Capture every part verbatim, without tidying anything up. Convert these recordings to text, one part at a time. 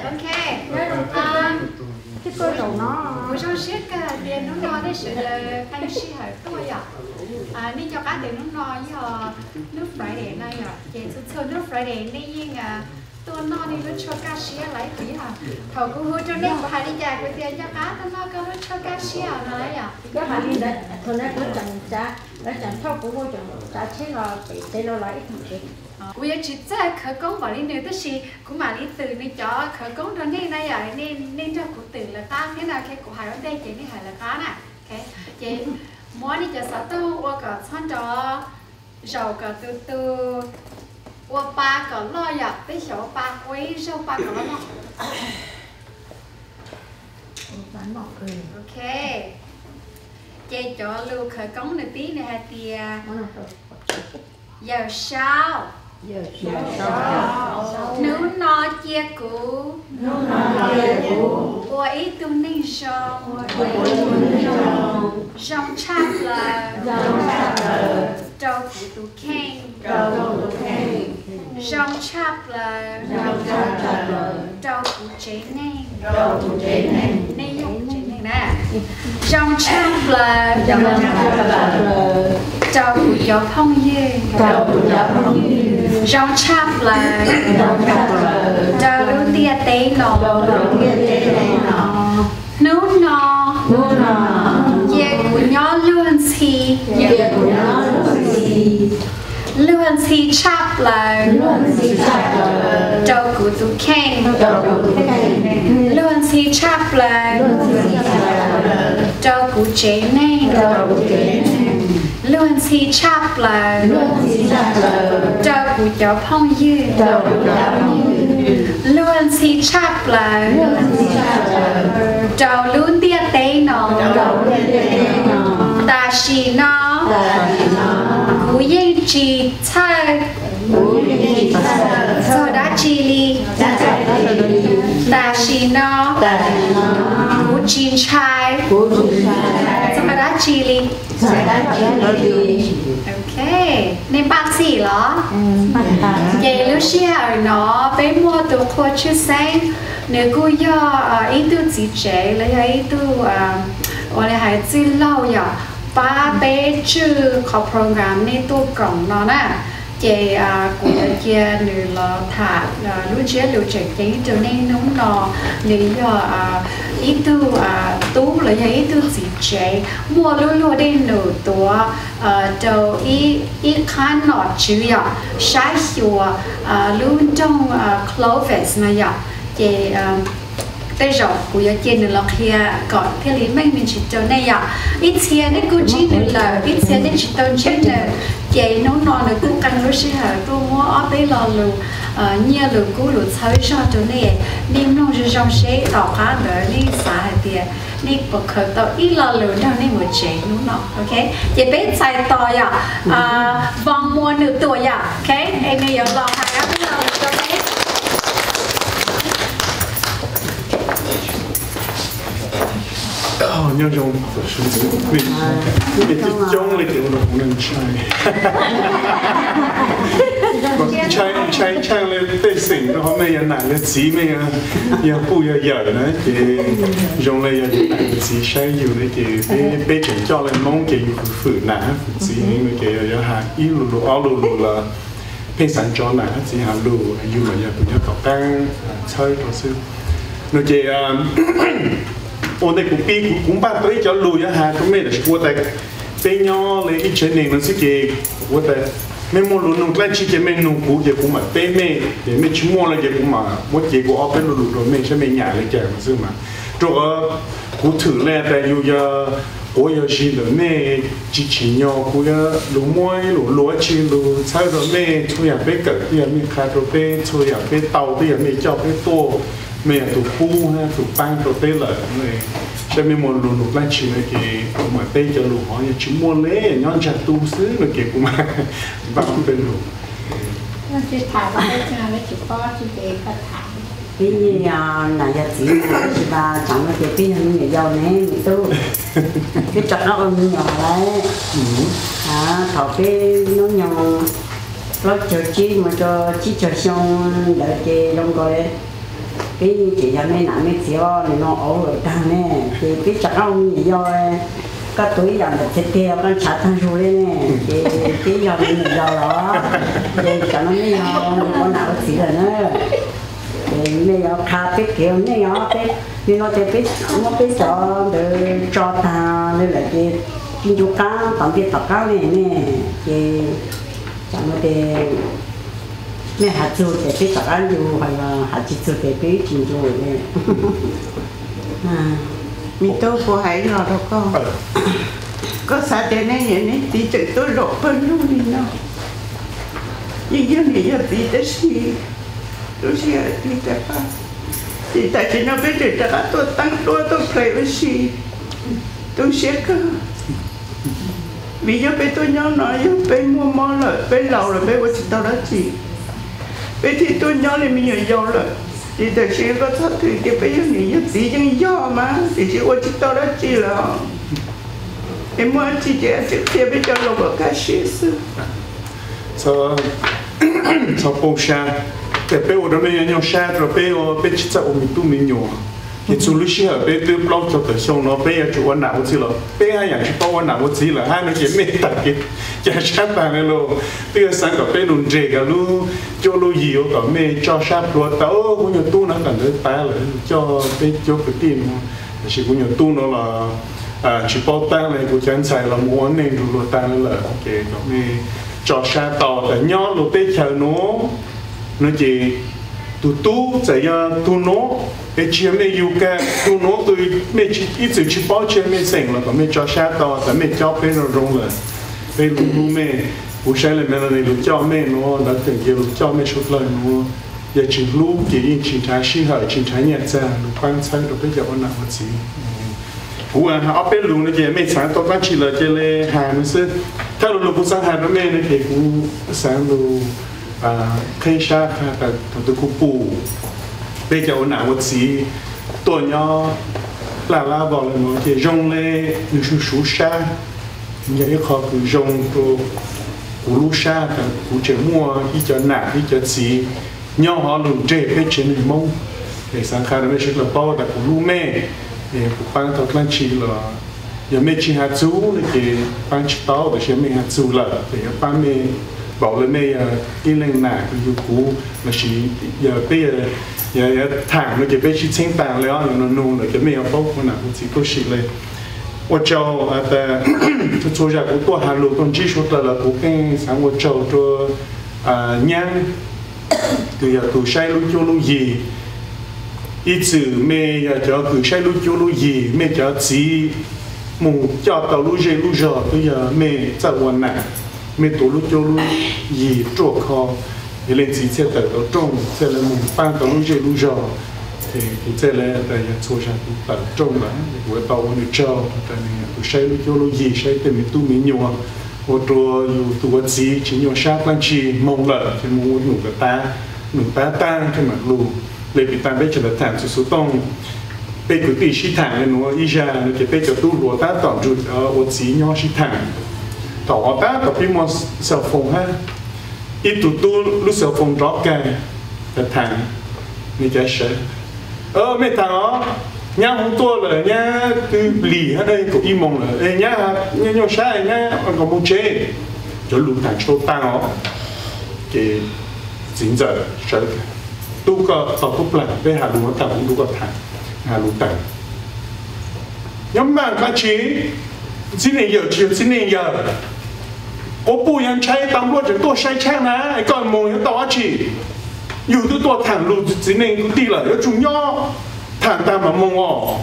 ok à cái cơ đầu nó buổi sáng siết cái tiền nó no đấy sự là anh siết hả tôi à à nên cho cá tiền nó no với họ nước Friday này à chị sơ nước Friday này nhưng à tôi no đi nó cho cá siết lại thử hả thầu cũng hứa cho nên phải đi trả cái tiền cho cá nó no có nó cho cá siết này à cái mà đi đấy thôi nó chẳng trả nó chẳng thâu cũng vô chẳng trả钱了给谁了来一桶钱 bây giờ chỉ在khởi công bảo đi nếu tức gì cũng mà đi từ này cho khởi công rồi nên này à nên nên cho cụ từ là ta thế nào cái cụ hai vấn đề chỉ này hay là cá nè cái chị mỗi đi cho sáu tu qua cả chọn cho giàu cả từ từ qua ba cả lo ya tới số ba quấy số ba cả lo bán bỏ cười ok chị cho lưu khởi công này tí này hai tia giờ sao giờ sao nếu nó chia cũ nếu nó chia cũ của ý tu ninh sông sông chắp là trâu phụ tu khen sông chắp là trâu phụ chế nên nên dùng chế nên nè sông chắp là trâu phụ gió phong dê rong chắp là trâu lưu tia tế nọ nú nọ dê của nhỏ luôn xì luôn xì chắp là trâu của tụ khen luôn xì chắp là trâu của chế nên luôn xì chắp là trâu của cháu phong dư luôn xì chắp là trâu luôn tia tế nọ ta xì nó cú yên trì chơi rồi đã chi li ta xì nó cú chín chai rồi đã chi li ok nên bác sĩ đó vậy lúc xưa nó bé mua từ khoa chữ sáng nếu cô do ý tư chỉ chế lấy ý tư gọi là hay chỉ lâu vậy ba bé chữ học program nên tôi cộng nó nè chị của chị nữ là thả lúc trước lúc trẻ cái trở nên nóng nọ nếu giờ ý tư tú là ý tư gì chế mua luôn luôn đi nửa tuổi đầu ý ý khăn nọ chữ ya sai hiệu luôn trong clothes này ya chị bây giờ của gia đình là khi còn cái lý mình mình chỉ cho này à ít xe đấy cô chỉ nữa là ít xe đấy chỉ tao chết là chị nấu nọ là cô cần nó sẽ hở cô mua ở đây là lù nhiều lù cô lù chơi cho chỗ này nên nông dân trong sẽ tàu cá đỡ đi xả thì nên bậc khởi tàu ít là lù đâu nên một chế nấu nọ ok chị biết xài tàu à vòng mua nửa tuổi à ok em bây giờ lò hai á bây giờ cho biết 哦，那种是为为这种的给我都不能吃。吃吃吃了得成，然后咩嘢难嘅子咩啊，又煲又油咧，嘅用嚟又難嘅子需要咧嘅，俾俾成咗嚟弄嘅要苦難苦子，因為嘅又有下一路路二路路啦，俾成咗難子下路，要咪又變咗個單吹到先，那嘅啊。我哋古邊古古巴對咗路一下，咁咩嚟？我哋俾咗你一千年嗰時嘅，我哋咩冇路弄嚟，只嘅咩弄古嘅古嘛，俾咩嘅咩全摸嚟嘅古嘛，我結果我俾路路到咩，ใช่咩nhà嚟嘅嘛，係嘛？做個古土咧，但要有我有時路咩之前有古有路妹路攞錢路，踩到咩出人俾腳啲人咩開到俾出人俾鬥啲人咩交俾多。咩ตัวปูฮะตัวปังตัวเตลเลยใช่ไหมมวลลุลุกไล่ชิมเลยกี่ผมมาเตจะลุกหอยชิมมวลเลยย้อนจากตูซื้อเลยกี่กูมาบ้างเป็นลุก nó chỉ thả vào cái cha nó chỉ có chỉ để có thả cái gì à là giờ chỉ chỉ là chẳng là cái cái những người giàu này người tu cái chợ nó còn nhỏ đấy à thọ cái nó nhỏ nó chờ chi mà cho chi chờ xong đợi cái đông coi cái chị nhà mấy nãy mấy xíu này nó ổn rồi ta nè thì cái chắc ông gì do các tuổi dần được thiết tiêu con chặt thằng rồi nè thì cái giờ mình giờ đó thì cho nó mấy giờ con nào xí rồi nữa thì mấy giờ khá biết kiểu mấy giờ biết nhưng nó thì biết nó biết cho để cho ta nên là cái cái chú cá tạm biệt tập cá này nè thì chẳng có thì mẹ hạt dưa để biết tập ăn dù hay là hạt dưa để biết chim dù nè mình tôi có hay lo đâu con có sao thế này vậy này thì chỉ tôi lộ phân luôn đi nó nhưng giờ này giờ thì cái gì tôi sẽ đi tập à thì tại vì nó biết được là tôi tăng tôi tôi phải cái gì tôi sẽ cơ vì giờ bây tôi nhớ nói giờ bây mua món rồi bây lâu rồi bây tôi tao đã chỉ bây thì tôi nhớ là mình nhớ giàu rồi thì tại sao có thất thì cái bây giờ này giờ tí chẳng do mà thì chỉ có chỉ tao đã chỉ là em muốn chỉ để chỉ để bây giờ là có cái gì sự so so bông saแต่เป้อเราไม่ยังชาเราเป้อเป้ชิดจะอมิตุมิโยที่สุดลิชิเหรอเป้ตัวปลอกจะแต่ช่วงเนาะเป้จะวันหนาวสิเหรอเป้ให้อย่างที่ป้อวันหนาวสิเหรอให้เราเก็บเมตตาเก็บจะชาตาเนี่ยเราเป้สั่งกับเป้ลุนเจกับลูโจลูยิวกับเมย์จ่อชาตัวแต่โอ้คุณอยู่ตู้นั่นกันเลยตายเลยจ่อเป้จ่อไปตีมั้งแต่ชิคุณอยู่ตู้นั่นละอ่าชิป้อตั้งเลยกูจะใส่ละม้วนเนี่ยดูโลตั้งเลยเหรอโอเคกับเมย์จ่อชาต่อแต่ย่อโลเป้เชลโน่nó chỉ tụ tụ tại nhà tụ nó cái chuyện này yêu cái tụ nó tôi mấy chỉ ít chỉ chỉ bảo chuyện mấy sinh là còn mấy cho sát đó tại mấy cho bên nó rong là bên lu lu mấy bố sai là mấy này lu cho mấy nó đã từng kêu lu cho mấy chút lời nó giờ chỉ lu chỉ in chỉ trái sinh hợp chỉ trái nhẹ ra lu quan sát được bây giờ nó nào gì cú à họ bên lu nó chỉ mấy sáng tôi vẫn chỉ là chỉ là hàng nó sẽถ้าlu lu cũng sáng hàng nó mấy này thì cũng sáng lu à khi xa cả tôi cũng bù bây giờ nào một gì tôi nhớ là là vào là nó chỉ rong lên như số số xa như cái khó cứ rong tôi cú lu xa cả cú chỉ mua ít cho nặng ít cho gì nhau họ lùn trẻ bên trên mình mông để sáng khai nó mới là bao tại cú lu mê để cú ban thật là chỉ là giờ mấy chỉ hạt chú thì ban chỉ tao để xem mấy hạt chú là để ban mê bảo lên đây cái lên nè cái yêu cũ là chỉ giờ bây giờ giờ thẳng nó chỉ bây chỉ sinh tàngเลยอ่ะnó nungเลยจะไม่เอาพวกมันอ่ะมันสิก็สิเลยว่าเจ้าแต่ตัวจากตัวฮัลโหลตอนที่ชุดละกูเป็นสังว่าเจ้าตัวอ่ายังตัวอยากตัวใช้ลูกโจลูกยีอีสื่อเมย์อยากจะตัวใช้ลูกโจลูกยีเมย์จะจีหมู่เจ้าตัวลูกเจลูกจอตัวอยากเมย์จะวันไหนmấy tổ lúc cho lúc gì trộn kho thì lên chỉ sẽ tới tổ trông sẽ là một ban tổ lúc chơi lúc giờ thì cũng sẽ là tại nhà số sản cũng tận trông đó của tàu nó chờ tại này cũng xây lúc cho lúc gì xây từ mình tu mình nhiều ô tô dù tu vật gì chỉ nhiều sát lăng chi mong lợi thì muốn nụ cái ta nụ ta tan cái mặt lù để bị tan bây giờ là thảm số số tông bây cứ tỷ sĩ thẳng lên nó ý ra nó chỉ bây giờ tu lúa ta tổng trụ ở ô gì nhỏ sĩ thẳng tỏ ta tập đi mua sầu phồng ha ít tụ tu lúc sầu phồng rõ cái là thằng như cái sợi ơ mấy thằng đó nhá không tua là nhá từ lì ở đây cũng im mong là nhá nhá nhau sai nhá còn còn muốn chế cho lũ thằng cho ta nó cái dính giờ sợi tu có tao tu lại với hà lũ thằng cũng tu có thằng hà lũ thằng nhóm bạn các chị xin này giờ chiều xin này giờ ô bù yang chạy tạm luôn chỉ tôi sai chạy nè còn mồi nó to chỉ dù tôi tôi thẳng lụt xin này cũng đi là nó chung nhau thẳng ta mà mông ọ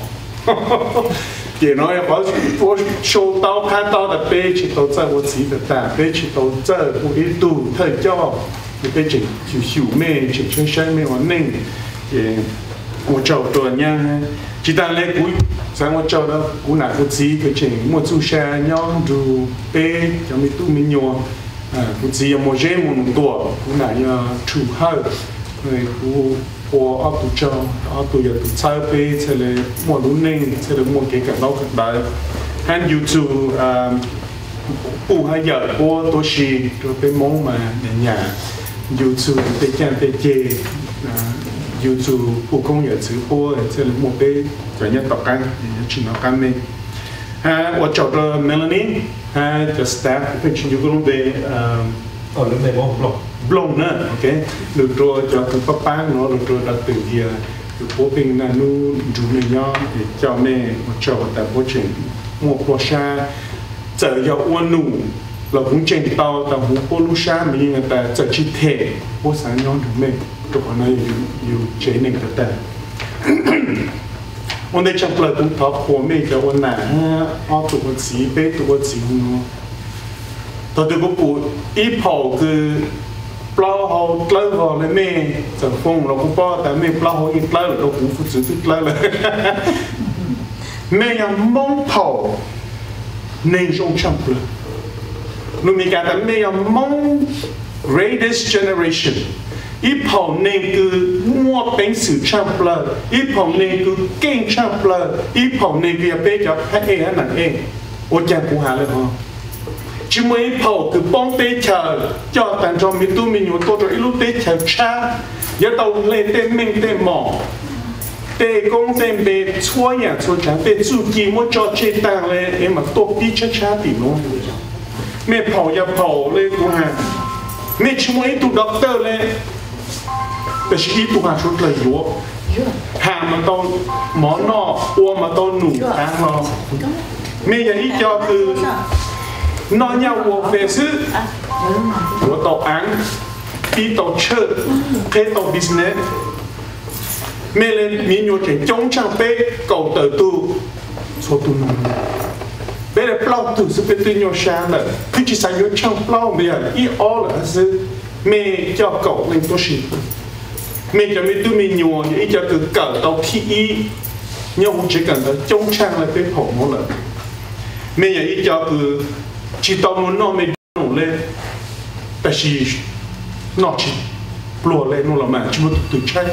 để nói có có show tao khai tao là bê chỉ tao chơi một chỉ được ta bê chỉ tao chơi một ít tù thời cho thì bê chỉ chỉ hiểu mê chỉ chơi chơi mê hoàn ninh thì một chậu tuần nha chỉ ta lấy cúi sáng một chậu đó cú nãy cú gì cái chuyện một chú xe nhon dù bê cho mình tu mình nhon à cú gì một dễ một tuổi cú nãy chủ hơi rồi cú qua áp tu cho áp tu giờ tu sai bê sẽ là một lúc ninh sẽ là một cái cảnh đâu cảnh đại han YouTube bù hai giờ qua tôi xì rồi bê mong mà nhà YouTube bê chăn bê chê yêu chu phụ công nhà chữ po chơi một cái cái nhà tộc căn chỉ nó căn mình ha tôi chọn là Melanie ha cho staff cái chuyện yêu cũng về ở lúc này bông blog blog nữa ok được rồi cho từ papa nó được rồi đặt từ kia từ bố mình là nu chủ này nhau để cho mẹ một cho tại bố chuyện một bữa sa giờ giờ uốn nụ là cũng trên tàu tàu cũng bố lu sa mình người ta giờ chỉ thể bố sáng nhau được mẹ tụi con này yêu chế nên cái taวันนี้ฉันเปิดตุ้งท้อหัวไม่จะวันไหนอ้อตัวสีเป๊ะตัวสีเนาะตอนที่กูปูอีพอคือปลาเขาเกลือเลยแม่จะฟงเรากูป้อแต่แม่ปลาเขาอีกเกลือเรากูฟูจืดเกลือเลยแม่ยังมองพอในช่วงฉันเปิดลูกมีการแต่แม่ยังมอง greatest generation ít phòng nên cứ mua bánh sữa champ lơ, ít phòng nên cứ kinh champ lơ, ít phòng nên cứ bé cho hai em anh nàng em, ôi cha cũng hà lên không? Chỉ mới ít phòng cứ bông bé chờ cho tàn cho mình tu mình nhiều tôi rồi ít lúc bé chờ cha, giờ tàu lên tên mình tên mỏ, tên công tên bé xua nhà xua cha, bé chú kỳ mua cho chơi tàng lên em mà tôi đi cho cha thì nó, mẹ phòng giờ phòng lên cũng hà, mẹ chỉ mới tu doctor lên.แต่ชีวิตตัวหาชุดเลยอยู่หามันต้องหมอนอกอ้วมันต้องหนุ่มทางเรามีอย่างนี้จอคือนอนยาววัวเฟซึหัวโตอังปีโตเชิดเคโตบิสเนสเมเลนมีอยู่เฉยจงช่างเป๊ะเก่าเต๋อตูโซตุนเป๊ะเลยเปล่าตื่นสุดเป็นตัวโยชาเลยคือจิตสายโยช่างเปล่าเบียร์อีออลเลยซึเมย์เจ้าเก่าเล่นตัวชีmình cho mình tu mình nhiều những cho từ cỡ tàu thi nhau chỉ cần là chống trang là cái khổ một lần mình những cho từ chỉ tàu muốn nó mình nổ lên tại vì nó chỉ lùa lên nó là mà chỉ một từ trái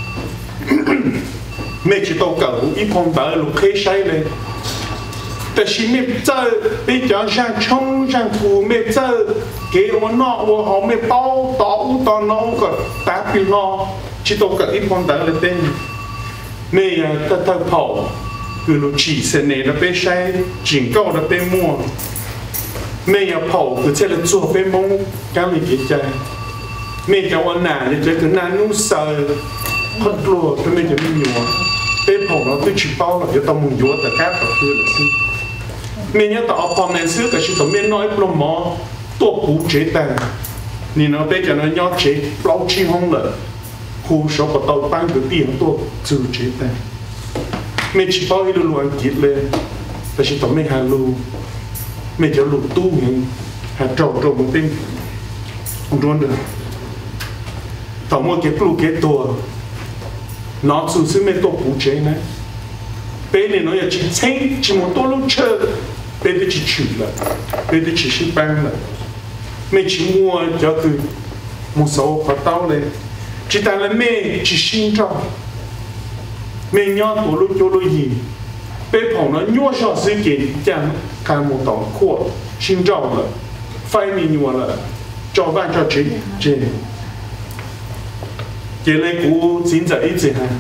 mình chỉ tàu cỡ ít phong bờ lục khế say lênแต่ชีไม่เจอไปจอดช่างชงช่างกูไม่เจอเกี่ยวน้อวัวหอมไม่เป้าต่ออุตอนน้องก็ตาปิลนอชิโตกับอีพอนตาเลยเต้นไม่ยากตะตะเผาคือเราฉีเสน่ห์เราไปใช้จิงเก้าเราไปมั่วไม่ยากเผาคือเช่นเราจั่วไปมงการหลีกใจไม่จะวันหนาจะเจอคือนานุ่งเซอร์พัดกลัวก็ไม่จะไม่มีวะไปเผาเราไปฉีเป้าเราจะต้องมุงยัวแต่แค่ต่อคือเราสิmình nhớ tao học mình xưa cái sự mình nói plom mòตัวผู้เจตังนี่เนาะไปกันเนาะเจปล่อยชิห้องเลยผู้ชอบตัวตั้งตัวตีของตัวจูเจตังไม่ชิปล่อยให้รู้อังกฤษเลยแต่ชิตัวไม่หารู้ไม่จะรู้ตู้เองหาโจทย์โจทย์บนติ้งร้อนเลยต่อมาเก็บลูกเก็บตัวน้องสู้ซึ่งไม่ตัวผู้เจนะเป็นเนี่ยเนาะอย่าชิเช่งชิมตัวลูกเชื่อเป็นที่ชิวละเป็นที่ชิบังละไม่ชิมัวจะคือมุสาวพอเต้าเลยจิตอะไรไม่ชิชินจ้าไม่ย้อนตัวลูกโจลูกยีเป็นผมเนาะย้อนชอบซื้อเก่งจังการมุตองขวดชินจ้าละไฟมีนัวละจอบ้านจอเจเจเจเลยกูสินใจอีกฮะ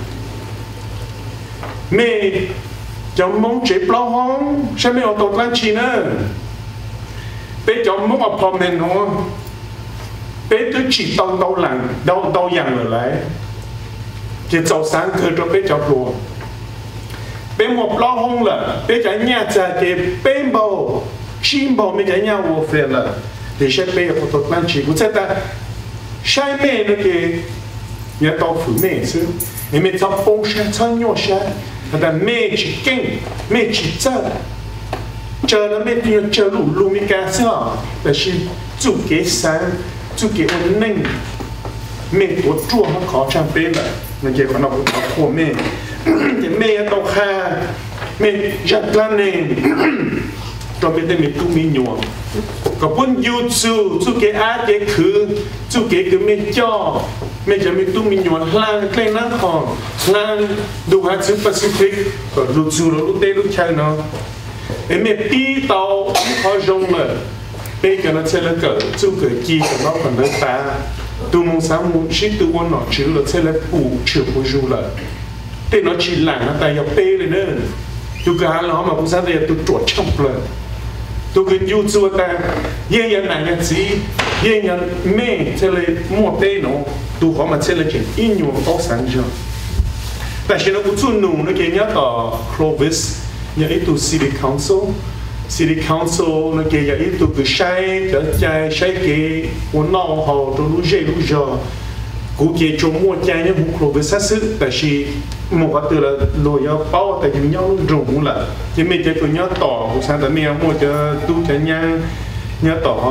ไม่จะมองเจ็บล้อห้องใช่ไหมเอาตัวตั้งชีนะเป็นจะมองเอาพอมเห็นหัวเป็นตัวฉีดตอนดาวหลังดาวดาวอย่างเลยจะเจ้าสารเกิดจะเป็นเจ้าตัวเป็นหมดล้อห้องเลยเป็นจะเนี่ยจะเก็บเป็นเบาชิมเบาไม่จะเนี่ยวัวเฟลเลยเดี๋ยวใช้เป็นเอาตัวตั้งชีกูจะแต่ใช้แม่เนี่ยคือเนี่ยตัวฝืนแม่ซึ่งเนี่ยไม่จะปงใช้ทั้งยอดใช้แต่แม่ชิเก่งแม่ชิเจอเจอแล้วแม่ที่เจอลูกลูกมีการเสื่อแต่ชิจุกเกสันจุกเกอันนิ่งแม่ตัวจ้วงเขาขอช่างเป็นเลยนั่นเกี่ยวกับเราขอขวแม่แต่แม่ตกข่าแม่ยัดกล้ามเองเราเป็นแต่แม่ตุ้มีหยวงก็พุ่นยูซูจุกเกอาเกคือจุกเกคือแม่จ่อไม่จะมีตู้มีหยวนล่างใกล้นั่งของล่างดูหาซื้อแปซิฟิกก็รู้จูรู้เต้รู้ใช่เนาะเอ็มปีเตาพอจงเลยเป็นกันแล้วเชื่อแล้วเกิดจู่เกิดจีกับน้องคนเดินตา tu mong sáng mong chỉ tu ôn nó chữ là sẽ là phụ chịu phụ du là tên nó chỉ là nó tay bê lên nữa tu cả nó mà cũng sáng đây tu chuột trong lời tu cứ yêu chúa ta yên yên này nhận gì yên yên mẹ sẽ là một tên nó tu họ mà sẽ là chuyện in nhiều tốt sáng chưaแต่ฉันก็ชวนหนูนะเกี่ยต่อ Clovis อย่างไอ้ตัว City Council City Council นะเกี่ยอย่างไอ้ตัวคือใช้จะใจใช้เกี่ยวันนอกเขาตัวรู้เจรู้จอกูเกี่ยจงมัวใจเนี่ยบุ Clovis ซึ่งแต่ชีมัวตัวละลอยเป้าแต่ยังยังรุ่งละยังไม่จะตัวเนี้ยต่อกูสั่งแต่เมียมัวจะตู้จะยังเนี้ยต่อ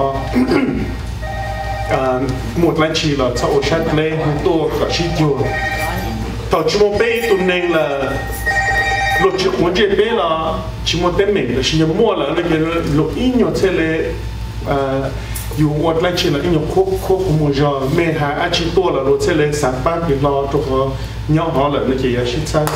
หมดแล้วชีละชอบชัดเลยตัวก็ชิดอยู่thọ chỉ một bé tụi nên là luật chỉ muốn chơi bé là chỉ một tên mình là chỉ nhớ mua là nó cái luật ít nhiều thế là dù vật lại chỉ là ít nhiều khô khô của một giờ mẹ hà ăn chỉ to là luật thế là sản phẩm thì lo cho họ nhau họ là nó chỉ là shit sai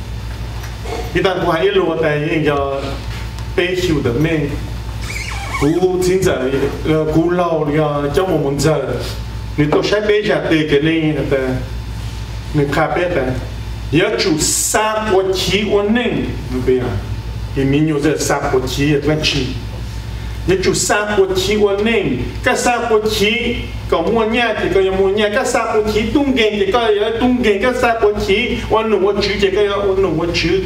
thì ta cũng hay luôn tại những giờ bé hiểu được mẹ cú chính giờ cú lâu giờ trong một một giờ nếu tôi sai bé giờ từ cái này là mình khá biết là nhớ chủ sa của khí ổn định bây giờ thì mình nhớ giờ sa của khí là chi nhớ chủ sa của khí ổn định các sa của khí có mua nhà thì có mua nhà các sa của khí tung gen thì có tung gen các sa của khí ổn định ổn chữ thì có ổn định ổn chữ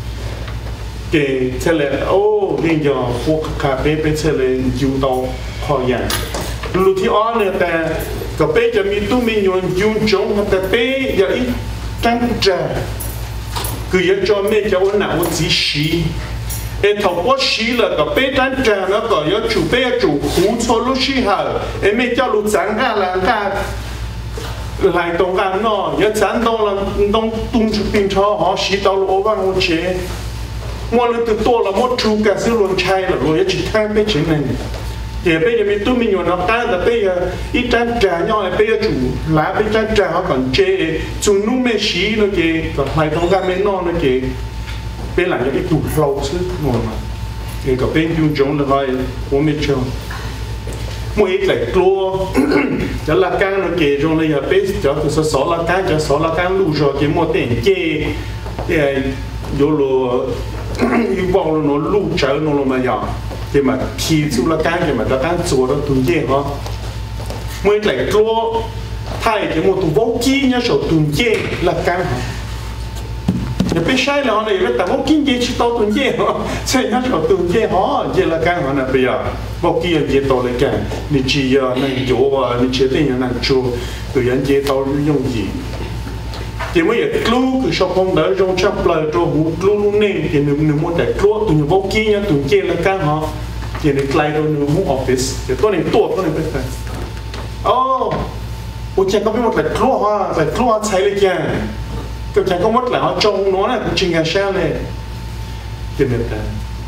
cái thế là ô bây giờ cuộc khá biết biết thế là yêu đầu khó nhận lúc thì ở nơi ta có bé cho mình tu mình nhon dùng chống hoặc là bé giờ ít trắng trà cứ giờ cho mẹ cho ông nào chỉ xí em thầu có xí là có bé trắng trà nó có giờ chủ bé chủ hú cho lúc xí hở em mẹ cho lúc sáng ra là ra lại đồng ra nó giờ sáng đó là đông tung chụp pin cho họ xí tao lúc vang một chế mua lên từ to là một chú cả sự luôn chai là rồi chỉ thay bé chuyện này thì bây giờ mình tu mình nó ta là bây giờ ít trang trà nhau là bây giờ chủ lá bây trang trà họ còn chê chúng nu mê xí nó kì còn lại trong ga mê non nó kì bên là những cái tủ lâu chứ ngồi mà thì có bên dùng giống là vậy của mình cho mỗi ít lại cua cho là càng nó kì trong này là bên cho từ số số là càng cho số là càng lù rồi cái một tiền chê thì vô lù yêu vào nó lù trở nó mà nhỏ thì mà khi chú là càng thì mà nó càng chùa đó tuần dễ hả mới lại chùa thay cái một tuần vô chi nhá số tuần dễ là càng hả nhưng bây sai là họ này với tao vô chi dễ chỉ tao tuần dễ hả sai nhá số tuần dễ hả dễ là càng hả nè bây giờ vô chi dễ tao lại càng你chỉ要能做啊你确定要能做对人dễ tao用gì thì mới giờ clue cứ sau không đỡ trong chấp lời cho hú clue luôn nên thì nếu nếu muốn để clue tụi vô kia nhá tụi kia là càng họ thì nếu lại đâu nếu muốn office thì tôi nên tuột tôi nên biết phải oh ủa chẳng có biết một là clue ha là clue saiเลยkìa cái chẳng có mất là họ trông nó là cũng chừng ngày sau này thì nên là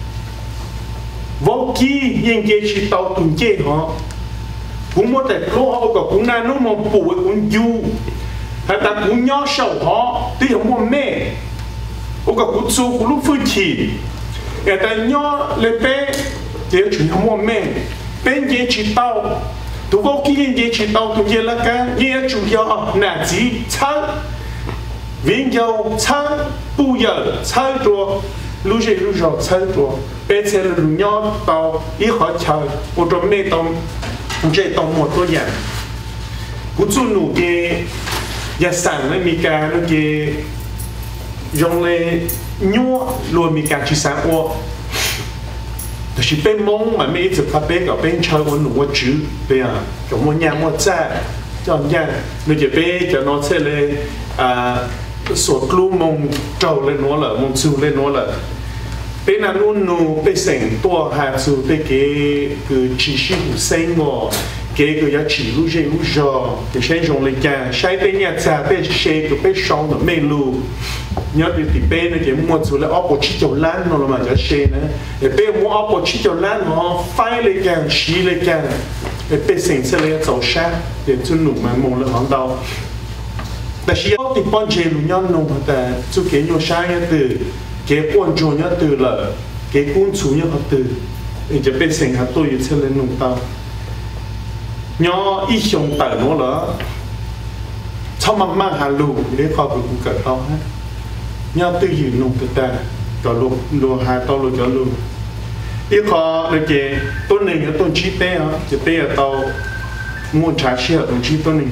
vô kia những cái chỉ tàu tụi kia họ cũng muốn để clue họ có cũng là nó mà bù cũng du hay ta cũng nhỏ sầu họ thì không muốn mẹ, ông cả cũng su cũng lúc phơi chỉ, người ta nhỏ lên bé, thì chuyện không muốn mẹ, bên kia chỉ tao, tụi cô kia kia chỉ tao tụi kia là cái, kia chủ yếu là chỉ chơi, viên dầu chơi, bù giờ chơi rồi, lúc gì lúc rồi chơi rồi, bên xe là nhỏ tao, ít họ chơi, một trong mẹ tao, một chơi tao một cái gì, cũng su nụ cái giờ sáng này mình cả nó cái dùngเลยnhua luôn mình cả chỉ sáng qua,แต่是bên mông mà mấy giờ phát bên ở bên chơi con nụ chữ bây giờ trong một nhà một cha cho nhà nó chỉ bên cho nó sẽ lên à sổ clue mông trâu lên nó là mông su lên nó là bên nào luôn nụ bên sành tua hạt su bên cái cứ chỉ sử dụng sinh ngò cái cái giá trị lúc gì lúc giờ thì sẽ dùng lấy cả sai bên nhà cha bên xe cái bên sau nó mê lu nhớ đi thì bên này cái mua số là ốp chỉ cho lan nó là mà giá xe nữa thì bên mua ốp chỉ cho lan nó phai lấy cả xí lấy cả thì bên sinh sẽ lấy dầu sát để cho nụ mà mua là hoàn đầuแต่ชีเอาติดป้อนเจลุย้อนนงแต่จุเกี่ยวใช้เนี่ยตื่นเกี่ยวป้อนโจเนี่ยตื่นเลยเกี่ยวกุ้งชูเนี่ยเขาตื่นจะเป็นสิ่งหาตัวอยู่เช่นเลยนุ่งเตา nhỏ ít xong tờ nó là sau mà mang hà lù để kho của cũng cỡ to hết nhỏ tư gì nông tự ta cho lù lù hà to lù cho lù ít kho là cái tôn này cái tôn chi té á chỉ té ở tàu muốn trả xe tôn chi tôn này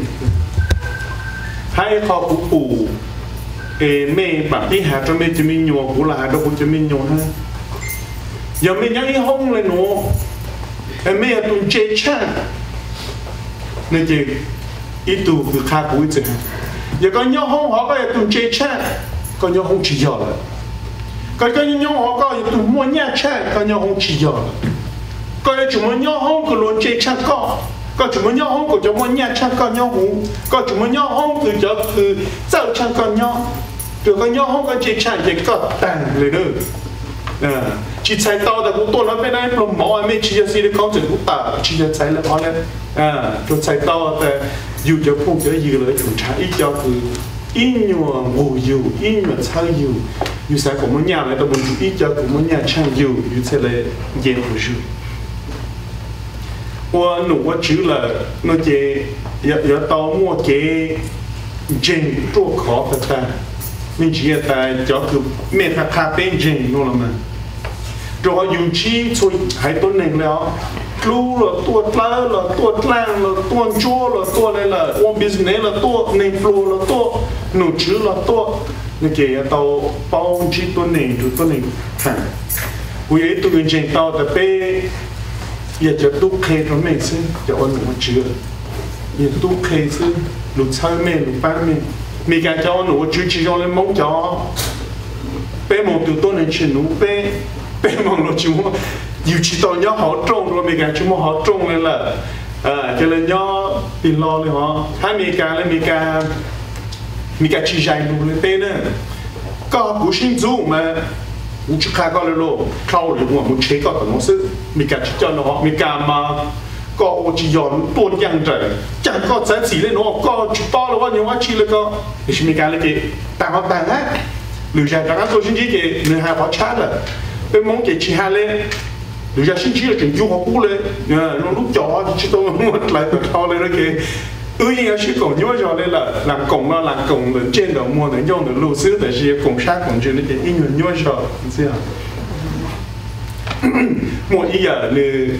hai kho của cụ cái mẹ bạn đi hà cho mẹ chỉ mình nhổ cũng là hà đâu cũng chỉ mình nhổ ha giờ mình nhắc đi hông lên nó em mẹ tôn chế chăng nên chỉ ít tu cứ khá cuối chứ giờ có nhau hông họ có tôn chế chăng có nhau hông chỉ giờ là có cái nhau họ có tu mua nhà chăng có nhau hông chỉ giờ có chúng mình nhau hông có luôn chế chăng có có chúng mình nhau hông có chúng mình nhà chăng có nhau hông có chúng mình nhau hông cứ cho cứ dạo chăng có nhau rồi có nhau hông có chế chăng thì có tànเลยnữa chỉ chạy tàuแต่cũngตัวนั้นไม่ได้ปลงหมอไม่ชี้จะซีได้เขาจะกูตาชี้จะใช้แล้วพอแล้วอ่าตัวchạy tàuแต่อยู่จะพุ่งจะยืนเลยฉุนช้าอีกเจ้าคืออีหนัวงูอยู่อีหนัวช่างอยู่อยู่ใส่ของมันยาเลยแต่บนจุดอีกเจ้าของมันยาช่างอยู่อยู่ใส่เลยเย็นหัวชูว่าหนูว่าชื่อเลยnó chỉ giờ giờ tàu mua cái jinตัวขอแต่แต่mình chỉ là tại cho cứ mẹ khá khá bên trình nó là mà rồi dùng chi thôi hai tuần này là lu là tuột lá là tuột lang là tuột chua là tuột này là ôm business là tuột này flow là tuột nụ chữ là tuột như kia tàu bao chi tuần này rồi tuần này hả vì ấy tụi mình trình tàu tại pe giờ cho tu khe cho mình xin cho anh một chữ giờ tu khe xin lụt sao mình lụt bán mình mình cái cho nó chú chỉ cho lên mong cho bé một từ tôi nên chuyển nó bé bé mong nó chú nhiều chỉ tao nhớ họ trông rồi mình cái chú họ trông lên là à cho nên nhớ tiền lo lên họ hai mình cái lên mình cái mình cái chỉ dạy nó lên bé nữa có cú sinh du mà cú chú khai có lên luôn khâu được mà muốn chế có tao nó sức mình cái chỉ cho nó mình cái mà có chỉ dọn tuôn yang trời chẳng có giá trị lên nó có chụp bao là bao nhiêu chi là có thì mình cái là cái tàng họ tàng á lừa ra tàng tôi xin chỉ cái người hai họ chát là bên mong cái chỉ hai lên lừa ra xin chỉ là chuyện du học cũ lên nó lúc chó chỉ tôi muốn lại tôi thao lên cái ư nhiên là chỉ cổng nhớ cho nên là làm cổng là làm cổng lên trên đầu mua để dùng để lưu giữ để chỉ cổng sát cổng trên cái in nhớ nhớ cho thế à một ý giờ là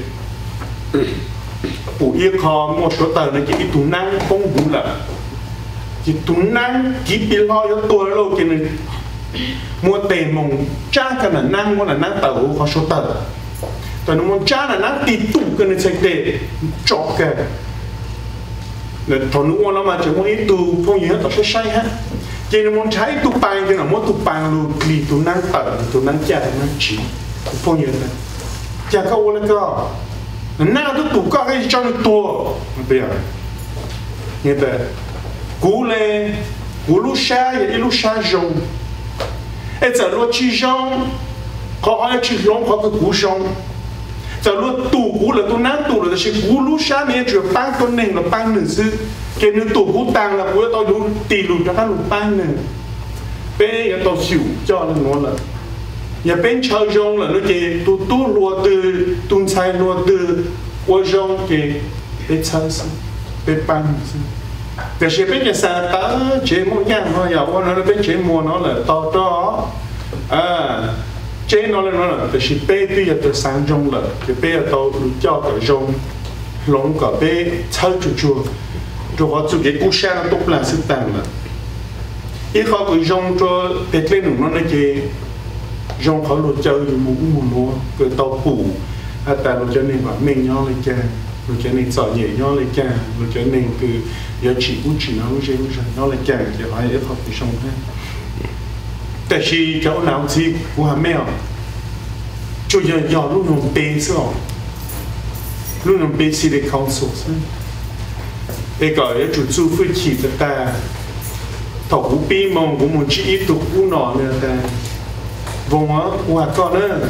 phụ yêu kho một số tờ này chỉ tụ năng không đủ là chỉ tụ năng chỉ biết lo cho tôi lâu cho nên mua tiền mong cha cái là năng mua là năng tờ kho số tờ tờ nó muốn cha là năng tì tụ cái này sẽ để chọn cái là thằng nó nó mà chỉ muốn ít tụ không gì hết tao sẽ say ha chỉ nó muốn trái tụ bàn thì là muốn tụ bàn luôn vì tụ năng tờ tụ năng cha tụ năng chỉ không gì hết cha câu lên cơ nào tôi tụ các cái trong tua bây giờ như thế cú lên cú lúc xa vậy lúc xa rong ấy giờ lúc chi rong họ hay chi rong họ cứ cú rong giờ lúc tụ cú là tôi nán tụ là chỉ cú lúc xa mình chỉ bán con nền là bán nửa sư cái nửa tụ cú tăng là cú tôi luôn tì luôn cho các luôn bán nửa bây giờ tôi chịu cho nó nó là nhà bên chơi rong là nó chỉ tu tu lúa từ tuần sai lúa từ qua rong thì bên chơi gì bên bán gì để xem bên nhà sản ta chế mua nhang thôi giờ qua nó bên chế mua nó là to to à chế nó là nó là để xem bên tuy là từ sản rong là thì bên là tao cho cái rong lồng cả bên chơi chuột chuột rồi họ chụp cái cú xe nó tốt là sức tăng là ít họ cái rong cho bên lên nó nó chỉ rong họ lột chơi mũ mũ mũ cái tàu phủ à tại lột chơi này mà mình nhau lên cha lột chơi này sợ nhẹ nhau lên cha lột chơi này cứ giờ chỉ cũng chỉ nó chơi nó nhau lên cha để hỏi để học cái sông thếแต่ชีเจ้าหนาวที่กูหาแมวช่วยยอลูกน้องเปย์ซะลูกน้องเปย์สิได้เข้าสู่ซะไอ้ก่อนไอ้จุดสู้ฟื้นขีดแต่ถกหูปีมองกูมันชี้อีตุกกูหนอนเลยแต่วงอ่ะว่าก่อนเนี่ย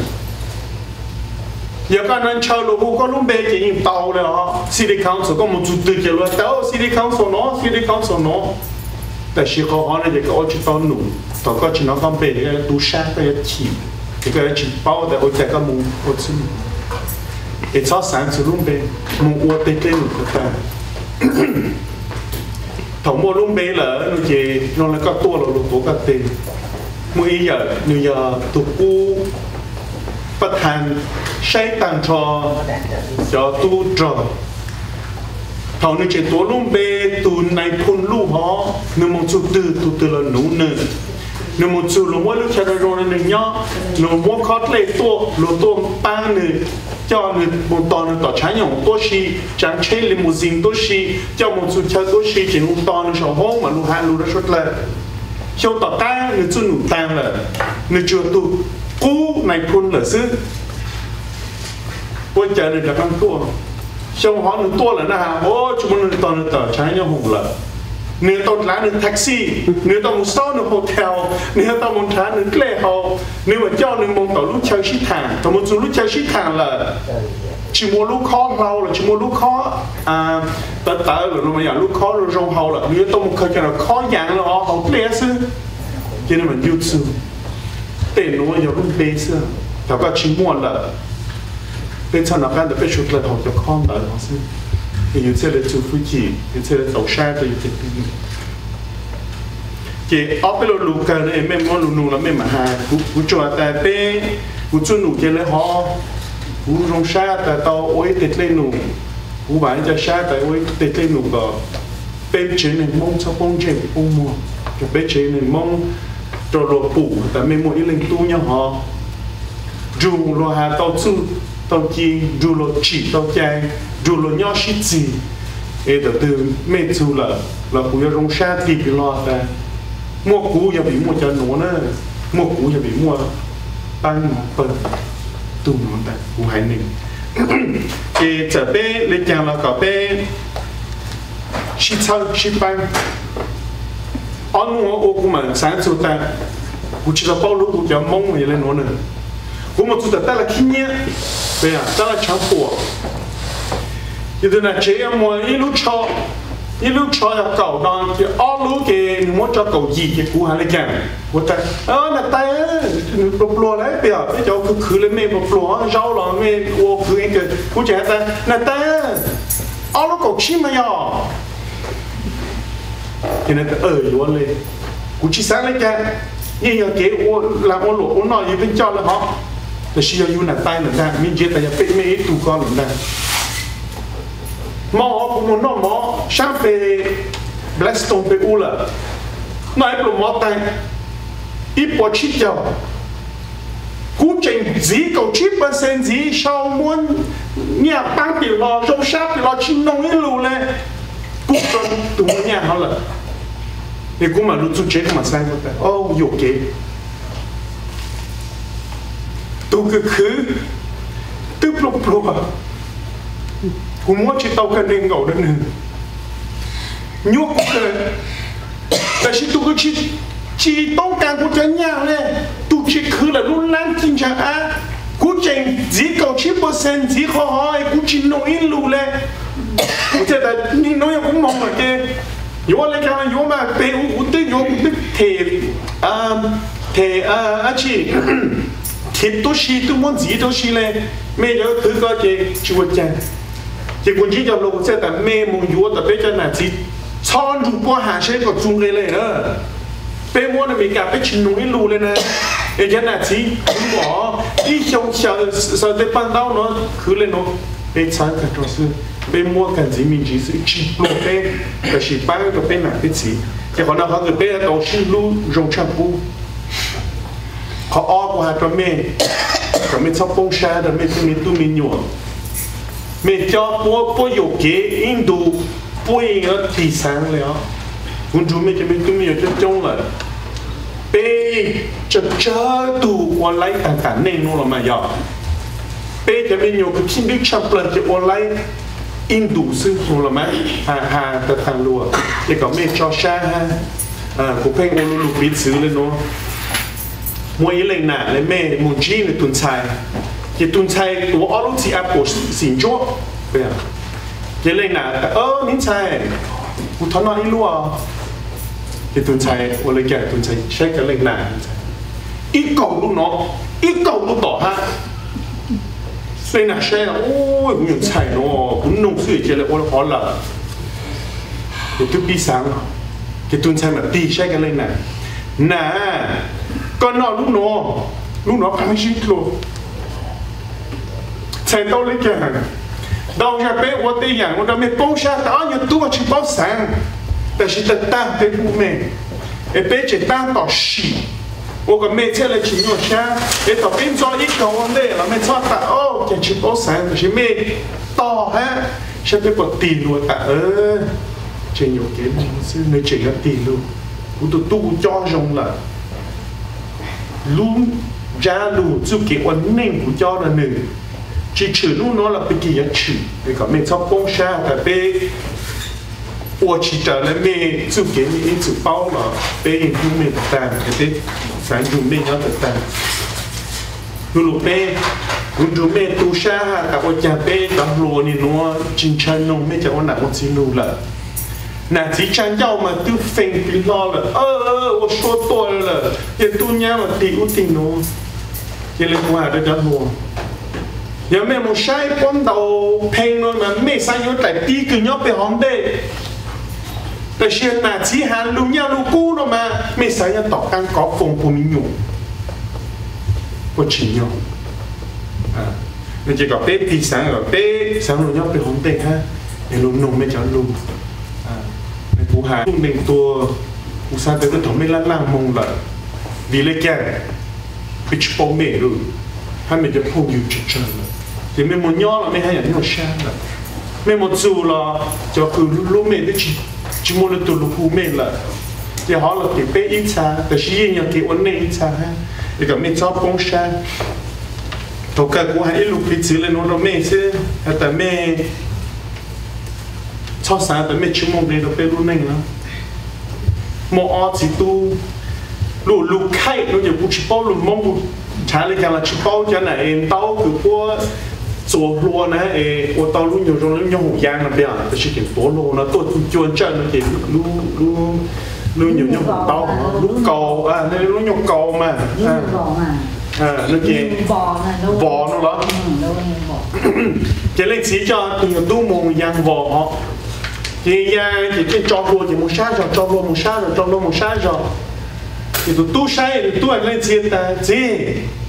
อย่ากันนั้นชาวโลกก็ลุ่มเบย์จะยิงเตาเลยฮะสิได้เข้าสู่ก็มันจุดตึกจะเลยเตาสิได้เข้าสู่เนาะสิได้เข้าสู่เนาะแต่ชีเขาฮะเนี่ยก็เอาชีตอนหนุ่มต่อก็ชีน้องก็เบย์ก็ดูช่างก็จะขีดก็จะขีดเป้าแต่โอ้แต่ก็มุงโอ้ซึ่ง et cho sáng sự luôn bê một uất tê lên một cái thầu mua luôn bê là nó chỉ nó là các tua là lục tố các tiền mua ý giờ như giờ tụ u bất hành xây tăng cho cho tu trò thầu nó chỉ tố luôn bê tu này phun lu họ nếu một chút từ tu từ là nụ nè nếu một chút lúc lúc chơi rồi nên nhớ nếu một khót lấy tua lúc tua băng nè cho người một tòn người tỏ trái nhộng tôi xí chẳng chơi limousine tôi xí cho một chút chơi tôi xí chỉ một tòn người sầu hông mà lúc hai lúc đó xuất lại cho tỏ ta người chút nụ tang là người chưa tu cú này phun là sư tôi chờ được các ăn tua trong họ người tua là na hàng ô chúng mình tòn người tỏ trái nhộng hùng là nếu tao lái được taxi nếu tao muốn sau được hotel nếu tao muốn trả được lễ hội nếu mà cho nên muốn tao lúc chơi shit hàng tao muốn lúc chơi shit hàng là chỉ mua lúc khó lâu là chỉ mua lúc khó à tớ tớ rồi nó mà giờ lúc khó rồi trong hậu là nếu tao muốn khởi cái nào khó dạng là họ hậu lẽ sư cho nên mình yêu sư tiền nó giờ lúc bê sư tao có chỉ mua là bên trong nó cái được cái chút là họ cho con đỡ họ sư thì有些人做夫妻，有些人做生都有这边。即我俾到路間咧，咩麼路路啦咩嘛係，我我做但係我做路嘅咧嗬，我用生但到我一跌咧路，我買隻生但我一跌咧路個，俾錢你蒙出幫錢幫麼，就俾錢你蒙做落補，但咩麼一零多樣嗬，做落下到處。tao chi dù lo chỉ tao chạy dù lo nhỏ xí gì để từ từ mẹ chú là là cũng như rong xa thì bị lo ta mua cũ giờ bị mua cho nó nữa mua cũ giờ bị mua tăng một phần tụi nó ta cũng hay nè thì giờ bé lấy chàng là cả bé xí chơi xí băng ăn mua ô cũng mà sáng sớm ta cũng chỉ là bao lúc cũng chỉ mong vậy lên nó nữa cũng một chút ta là khi nhé bây giờ ta là cháu của thì từ này chế em mua ít lúc cho ít lúc cho là cậu đó thì ở lúc cái muốn cho cậu gì thì cũng hay là chẳng của ta ơ là tay bột lúa đấy bây giờ bây giờ cứ khử lên mê bột lúa rau là mê ô khử anh cái cũng chẳng ta là tay ở lúc cậu chi mà nhỏ thì nó ở luôn lên cũng chỉ sáng lên cái như giờ cái ô làm ô lúa ô nọ gì bên cho là họแต่ชีอายุหนักตายหนักได้มีเจตแต่ยังเป็นไม่ถูกก้อนหนักได้หมอผมน้องหมอช่างไปแบล็กสโตนไปอู้ละนายปลุกหมอตายอีปอดชิดเจ้ากูเจงจีเก่าชิดเปอร์เซ็นต์จีชาวม้วนเนี่ยตั้งปีรอโจชาปีรอชินนงให้รู้เลยกูจนตัวเนี่ยเขาละเดี๋ยวกูมารู้จุดเจ๊มาใส่ก็ได้โอ้ยโอเคตัวก็คือตึ๊บลงปลัวกูมั่วชิตเอากันเองเก่าเดินหนึ่งยั่วกูเกินแต่ชิตัวก็ชิชีต้องการกูจะย่างเลยตัวชิคือละรุ่นนั้นจริงจังอ่ะกูเจงจีเก่าชิเปอร์เซ็นต์จีขอหอยกูชิโนอินรู้เลยกูจะแต่นี่น้อยกูมองแบบเจยั่วอะไรกันยั่วมาเปย์กูตึ๊ยั่วกูตึ๊เทอ่าเทอ่าอาชีคิดตัวชีตัวมันจีตัวชีเลยไม่เยอะคือก็จะชวนจังจะคนที่จะลงเส้นแต่ไม่มองยัวแต่เป็นจะหนาจีช้อนดูปัวหาเช่นกับจุงเลยเลยเนอะเป็นม้วนอเมริกาเป็นชินนุ่งให้รู้เลยนะเอเจนต์จีคุณหมอที่เชี่ยวชาญสเตปันดาวเนาะคือเลยเนาะเป็นชั้นกันตัวซื้อเป็นม้วนกันจีมินจีซื้อชิปลงเป็นกับชิป้าก็เป็นหนักเป็นสีแต่คนนั้นเขาคือเป็นตัวชิลูจงชับปูเขาอ้อกูหาตัวเมย์ก็ไม่ชอบปงชาแต่ไม่ต้องมีตู้มีหยวกเมย์เจ้าปัวปัวโยเกอินดูปัวเองก็ตีสังเลยอ่ะคุณดูไม่จะมีตู้มีหยวกจะจงเลยเป้จะเจอดูวันไลฟ์ต่างๆเน่นนู่นหรอมาหยอกเป้จะมีหยวกที่บิ๊กชัมเปอร์จะวันไลฟ์อินดูซึ่งนู่นหรอไหมฮาฮาแต่ทางรัวแต่ก็เมย์จอชาฮะอ่ากูเพ่งโอลูลูบิดซื้อเลยเนาะมวยเล่นหนาเลยแม่มุนจีนตุนชัยที่ตุนชัยตัวออรุจิอาโปสินโจ้ไปอ่ะที่เล่นหนาแต่เออนินชัยกูทอนอนี่รัวที่ตุนชัยวันเลยแกตุนชัยใช้กันเล่นหนาอีกเก่าลูกเนาะอีกเก่าลูกต่อฮะ所以那些哦，我用菜喏，我弄水起来我都好了，也都比上了，给炖菜嘛比些个嘞呢，那ก็นอนลูกน้องลูกน้องพังชิดโลใช้ตัวเล็กอย่างเราจะเป็นวัตถุอย่างเราไม่ป้องชาแต่อันยังตัวชิบเอาสังแต่ชิดตั้งเป็นผู้เมย์เอเป็นจะตั้งต่อชี我个每次来请我下，一到边做一个问题，เราไม่ชอบแต่โอ้จะชิบเอาสังแต่ชิไม่ต่อฮะฉันไปปฏิรูปแต่เออจะอยู่เกี่ยวกับซึ่งในเจก็ตีรูกูตัวตู้จ่อจงละluôn ra luôn chú cái ổn định của cho là nữ chỉ trừ lúc nó là cái gì trừ để có mình sắp bông xa tại bé我chỉ trở lại mình chú cái những chú bao là bé hình dung mình tàn cái thế sáng dùng mình nó tự tàn lúc lúc bé lúc lúc bé tu xa tại我cha bé đâm lùa thì nó chính chân nông mấy cháu nặng một xíu nụ là那只想要嘛都分别了了，呃，我说多了，也都娘了第五顶咯，也来我还在这咯。有咩冇晒幫到拼咯嘛？咩晒要第啲叫咗俾行的，但是那只係路呀路高咯嘛，咩晒要度間國防部面用，我錢用，啊，你只個俾啲省個俾省路呀俾行的哈，你路弄咩就路。กูหาลูกหนึ่งตัวอุตส่าห์จะต้องไม่ละล่างมงละดีเลยแก่ไปชิปเมย์เลยให้มันจะพูดอยู่จุดเชิงเลยแต่ไม่หมดย่อละไม่ให้อย่างที่เราแช่ละไม่หมดจูละจะคือลูกเมย์ได้ชิชิมเลยตัวลูกผู้เมย์ละจะหาเราเก็บไปอิจฉาแต่ชี้ยังเก็บวันนี้อิจฉาฮะแล้วก็ไม่ชอบปงแช่ตัวกันกูหาไอ้ลูกพิจิตรเลยน้องเราไม่ใช่แต่ไม่ชอบสารแต่ไม่ชิมองเดียวไปรู้นั่งแล้วมอสิตูลูลูไข่เราจะพูดชิปอลูมองใช้เลยกันละชิปอจะไหนเต้าคือพวกตัวรัวนะเออว่าเต้าลูอยู่ตรงนี้ยังหูยางนะเบียร์แต่ชิคตัวรัวนะตัวจวนจันนะเห็นลูลูลูอยู่ยังหูเต้าลูกออ่ะนี่ลูยังกอมาอ่าอ่านั่นเองบอนะบอนั่นเหรอจะเล่นสีจอตัวตู้มองยังบอthì thì cái cho luôn thì một sáng rồi cho luôn một sáng rồi cho luôn một sáng rồi thì tụi tu say thì tu anh lên tiền ta gì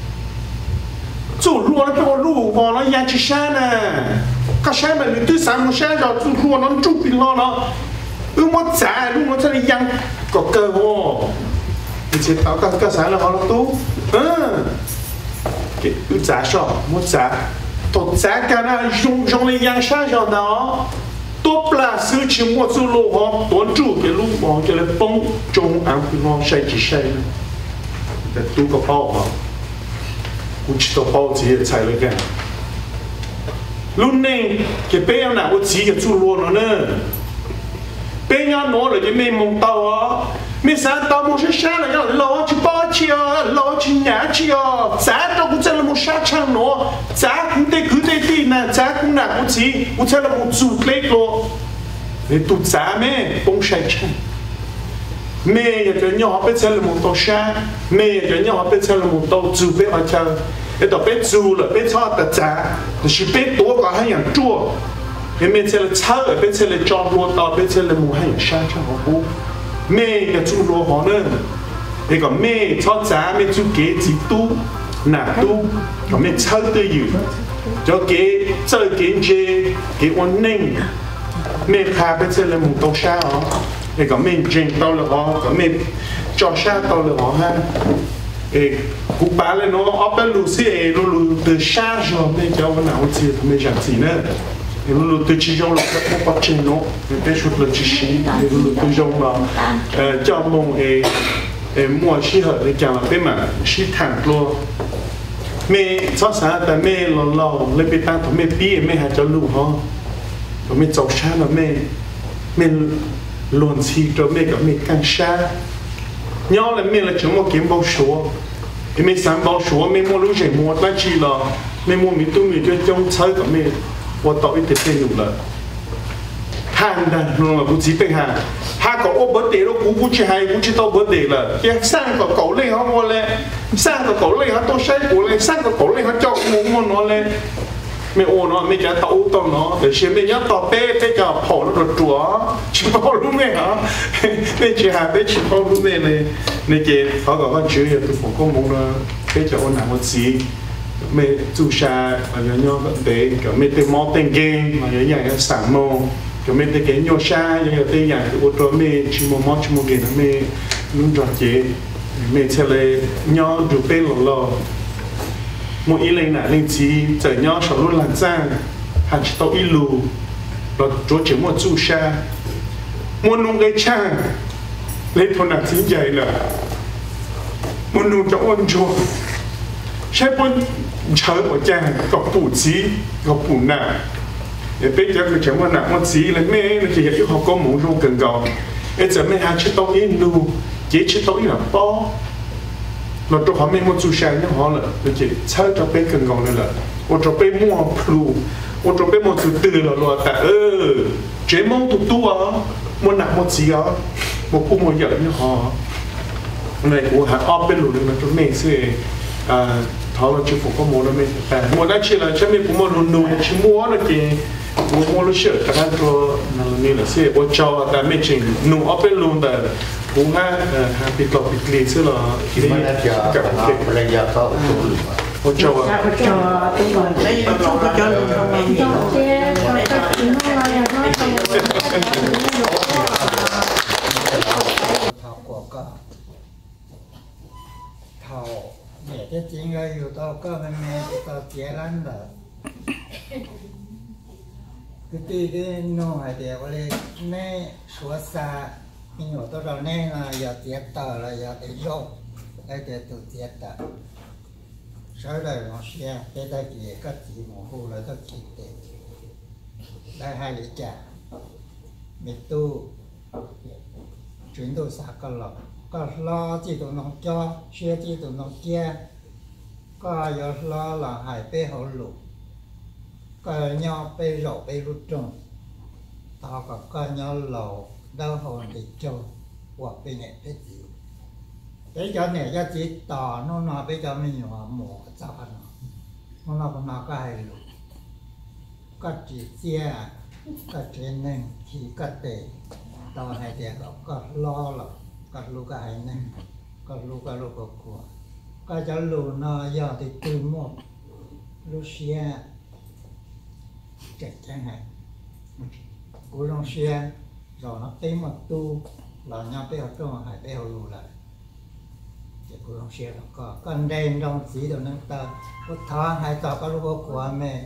chủ luôn nó cho luôn vào nó yang chỉ sáng nè cái sáng mà người tu sáng một sáng rồi chủ luôn nó chụp pin lo nó ừ mất giá luôn nó sẽ đi yang có cơ hồ thì chỉ tao cái cái sáng là họ nó tu ừ cái ừ giá sao mất giá tốt giá cái nào dùng dùng lên yang sáng rồi đóตัวปลาซื้อชิมว่าซื้อโลหะตัวจูเกลูกมองจะเลยป้องจงอ่างพี่น้องใช่จีใช่แต่ตู้กระเป๋าอ่ะกูชิตัวเป๋าจีใช่เลยกันรุ่นนี้เก็บเป้ยหนาว่าจีกับจูโลนั่นเนอะเป้ยหนาเลยจะไม่มองเตาอ่ะไม่สานเตามองช้าช้าเลยอ่ะรอชิป้าเชียวรอชิหยาเชียวจ้าตัวกูจะละมองช้าช้าหนอจ้ากูได้กูได้ดีนะจ้ากูหนักกูจีกูจะละมองจูดเล็กโลนี่ตุจ้าแม่ปงใช่ใช่แม่อยากจะย่อไปเชลมองโตช้าแม่อยากจะย่อไปเชลมองโตจูไปอาจารย์ไอ้ต่อไปจูเลยไปชอบแต่จ้าแต่ชีไปตัวก็ให้อย่างจั่วไอ้แม่เชลเช่าไปเชลจอดรัวต่อไปเชลมองให้อย่างช้าช้าของกูแม่กับจูโลหอเนอร์ไอ้ก็แม่ชอบจ้าแม่จูเก๋จีตู้หนาตู้ก็แม่เช่าตัวอยู่จะเก๋เจอเก๋เจเก๋วันนิ่งแม่พาไปเจอเลยมุงโตช้าอ๋อไอ้ก็แม่เจงโตเลยอ๋อก็แม่จอช้าโตเลยอ๋อฮะไอ้กูป้าเลยเนาะอ๋อเป็นลูซี่ไอ้ลูลูตัวช้าจอแม่เจ้าวันหนาวจีทำไมจังจีเนอร์et nous le touchons le fait pas chez nous mais bien sûr le chichi et nous le touchons là cho mon et et moi je suis les gens là ben ma je suis tant lo mais ça ça ta mais lo lo les pétants mais bien mais ha cho lu ha mais chau cha là mais mais luồn xì cho mais có mais can cha nhau là mais là chúng một kiếm bao số et mais sáng bao số mais mua lúc gì mua ta chỉ là mais mua mình tu mình cho trong chơi có maisว่าต่ออีกเต็มอยู่เลยห่างดันลงมากูจีเป็นห่างห่างก็โอ้เบิร์ดเดย์แล้วกูกูจะให้กูจะต้องเบิร์ดเดย์เลยแกสร้างก็เก่าเล่เขาหมดเลยสร้างก็เก่าเล่เขาต้องใช้กูเลยสร้างก็เก่าเล่เขาเจ้ากูหมดเลย mẹ ô nó mẹ chả tàu tàu nó để xem mẹ nhớ tàu bé bé cả phổ nó được chúa chỉ phổ luôn mẹ hả mẹ chỉ hà bé chỉ phổ luôn mẹ này này chị họ gọi con chữ là tôi phổ công mong là bé cho ôn làm một gì mẹ chú sa mà nhớ nhớ vẫn bé kiểu mẹ tên mò tên game mà nhớ nhàng cái sản mô kiểu mẹ tên cái nhớ sa nhớ tên nhàng cái ô tô mẹ chỉ mò mò chỉ mò game mẹ luôn trò chế mẹ sẽ lấy nhớ đủ bé lò lò một ý lên là lên chỉ giờ nhớ sau luôn làm sang hàng chỉ tao ý lù rồi chỗ chỉ một chú sa một nung cái trang lấy thôn nào chính vậy là một nung cho ôn chuaใช้ปุ่นเชิญหัวใจกับปู่จีกับปู่หน้าเดี๋ยวไปเจอคือเชื่อว่าหนักมันจีเลยแม่เนี่ยจะอยากให้เขาก็หมุนลงกันก่อนเอจะไม่หาชิดโต๊ะอินดูเจ๊ชิดโต๊ะอินหลังป้อเราตัวเขาไม่มั่วจูชัยเนี่ยเขาเลยเราจะเชิญจะไปกันก่อนเลยแหละว่าจะไปมั่วพลูว่าจะไปมั่วจุดตื่นเราแต่เออเจ๊มองตัวตัวมั่วหนักมั่วจีอ่ะมั่วผู้มั่วเยอะเนี่ยเขาในกูหาอ้อเป็นหลุดเลยมันจะไม่เสียthảo là chụp có mua nó mình mua đã chỉ là chắc mình cũng mua nụ nụ chỉ mua là cái mua mua lúc trước các anh cho là như là xe ô tô là mình chỉ nụ ở bên luôn là cũng ha ha bị lọc bị lì xưa là cái này là cái này là có ô tô ô tô đúng rồi đây là không có cho luôn không mình mẹ cái chuyện rồi dù tao có mẹ mẹ thì tao chia lắm rồi cái tí cái nô hay để có lẽ nè xóa xa nhưng mà tao rồi nè là giờ tiết tờ là giờ để rau đây để tụi tiết tờ sau đây nó xe cái đây kia các chị mồ hôi là các chị để đây hai lý trả mẹ tu chuyển đồ xa có lọ có lo chỉ tụi nó cho xe chỉ tụi nó kia có giờ lo là hải bê hậu lục có nhau bê rậu bê rút trồng tao có có nhau lầu đau hồn thì trâu hoặc bê nhẹ bê gì bây giờ này cho chỉ tỏ nó nó bây giờ mình nhỏ mổ cho nó nó còn nó có hai lục có chỉ xe có trên nền thì có tệ tao hai tiền có lo là có lúc cái này có lúc cái lúc của có cho lúc nó giờ thì từ một lúc xe chạy chẳng hạn của lúc xe rồi nó tới một tu là nhau tới học trong hải tới học lù lại thì của lúc xe nó có con đèn trong chỉ đồ nó ta có thọ hai tao có lúc của mẹ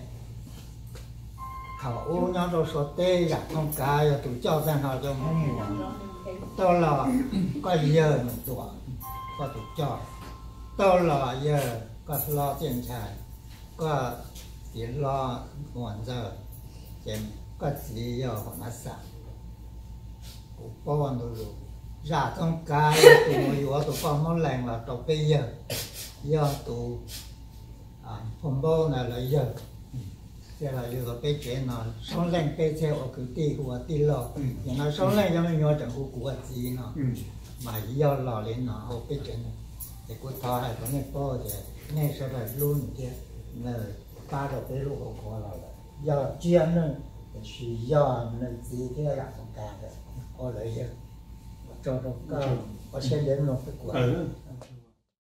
thảo u nhau rồi số tê giặc không cá rồi tụi cho ra họ cho không mùa tôi là có giờ mình tuổi có tụi cho tôi là giờ có lo tiền tài có chỉ lo nguồn giờ tiền có chỉ giờ họ nói sao cũng có vấn đề ra trong cái tụi người của tụi con nó lành là tụi bây giờ giờ tụi phòng bao này là giờ thế là giờ cái chuyện nó sống lên cái theo ở cứ đi của đi lo nhưng nó sống lên cho mình nhớ chẳng có của gì nó mà do lo lên nó học cái chuyện này thì của thọ hay có nghe po thì nghe sau này luôn chứ là ba đầu cái lúc của là do chia nữa chỉ do nó gì thế là không cả đấy có lợi cho nó có có xem đến nó cái của